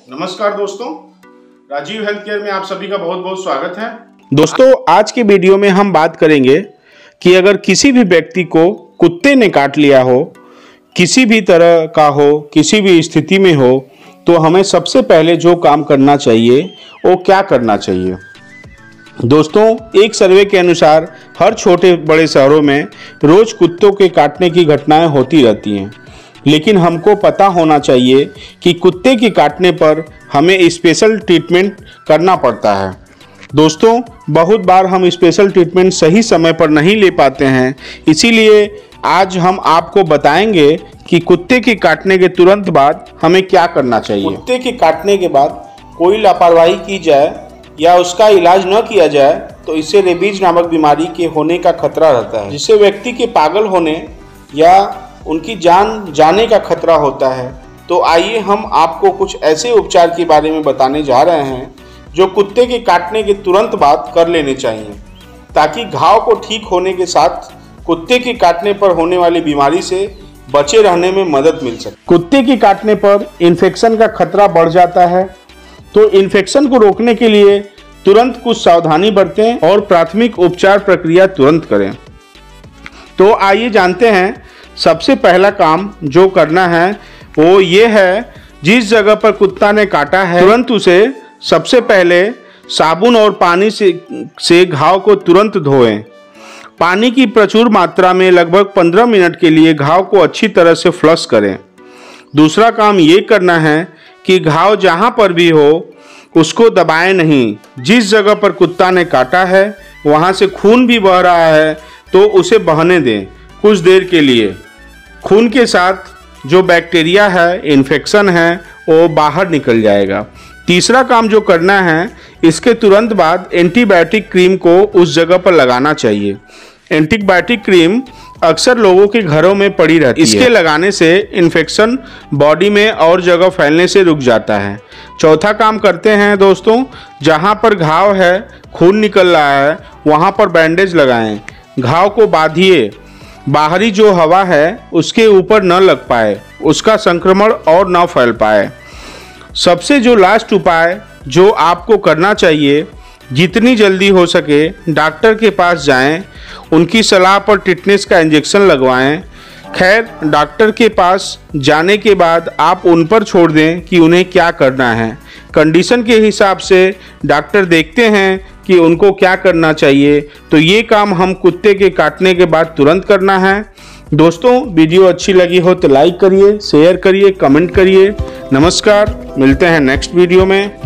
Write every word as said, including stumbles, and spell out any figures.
नमस्कार दोस्तों, Rajiv health care में आप सभी का बहुत बहुत स्वागत है। दोस्तों, आज के वीडियो में हम बात करेंगे कि अगर किसी भी व्यक्ति को कुत्ते ने काट लिया हो, किसी भी तरह का हो, किसी भी स्थिति में हो, तो हमें सबसे पहले जो काम करना चाहिए वो क्या करना चाहिए। दोस्तों, एक सर्वे के अनुसार हर छोटे बड़े शहरों में रोज कुत्तों के काटने की घटनाएं होती रहती हैं, लेकिन हमको पता होना चाहिए कि कुत्ते के काटने पर हमें स्पेशल ट्रीटमेंट करना पड़ता है। दोस्तों, बहुत बार हम स्पेशल ट्रीटमेंट सही समय पर नहीं ले पाते हैं, इसीलिए आज हम आपको बताएंगे कि कुत्ते के काटने के तुरंत बाद हमें क्या करना चाहिए। कुत्ते के काटने के बाद कोई लापरवाही की जाए या उसका इलाज न किया जाए तो इससे रेबीज नामक बीमारी के होने का खतरा रहता है, जिससे व्यक्ति के पागल होने या उनकी जान जाने का खतरा होता है। तो आइए हम आपको कुछ ऐसे उपचार के बारे में बताने जा रहे हैं जो कुत्ते के काटने के तुरंत बाद कर लेने चाहिए, ताकि घाव को ठीक होने के साथ कुत्ते के काटने पर होने वाली बीमारी से बचे रहने में मदद मिल सके। कुत्ते के काटने पर इन्फेक्शन का खतरा बढ़ जाता है, तो इन्फेक्शन को रोकने के लिए तुरंत कुछ सावधानी बरतें और प्राथमिक उपचार प्रक्रिया तुरंत करें। तो आइए जानते हैं, सबसे पहला काम जो करना है वो ये है, जिस जगह पर कुत्ता ने काटा है तुरंत उसे सबसे पहले साबुन और पानी से से घाव को तुरंत धोएं। पानी की प्रचुर मात्रा में लगभग पंद्रह मिनट के लिए घाव को अच्छी तरह से फ्लश करें। दूसरा काम ये करना है कि घाव जहाँ पर भी हो उसको दबाएं नहीं। जिस जगह पर कुत्ता ने काटा है वहाँ से खून भी बह रहा है तो उसे बहने दें कुछ देर के लिए। खून के साथ जो बैक्टीरिया है, इन्फेक्शन है, वो बाहर निकल जाएगा। तीसरा काम जो करना है, इसके तुरंत बाद एंटीबायोटिक क्रीम को उस जगह पर लगाना चाहिए। एंटीबायोटिक क्रीम अक्सर लोगों के घरों में पड़ी रहती है। इसके लगाने से इन्फेक्शन बॉडी में और जगह फैलने से रुक जाता है। चौथा काम करते हैं दोस्तों, जहाँ पर घाव है, खून निकल रहा है, वहाँ पर बैंडेज लगाएं। घाव को बांधिए, बाहरी जो हवा है उसके ऊपर न लग पाए, उसका संक्रमण और न फैल पाए। सबसे जो लास्ट उपाय जो आपको करना चाहिए, जितनी जल्दी हो सके डॉक्टर के पास जाएं, उनकी सलाह पर टिटनेस का इंजेक्शन लगवाएं। खैर, डॉक्टर के पास जाने के बाद आप उन पर छोड़ दें कि उन्हें क्या करना है। कंडीशन के हिसाब से डॉक्टर देखते हैं कि उनको क्या करना चाहिए। तो ये काम हम कुत्ते के काटने के बाद तुरंत करना है। दोस्तों, वीडियो अच्छी लगी हो तो लाइक करिए, शेयर करिए, कमेंट करिए। नमस्कार, मिलते हैं नेक्स्ट वीडियो में।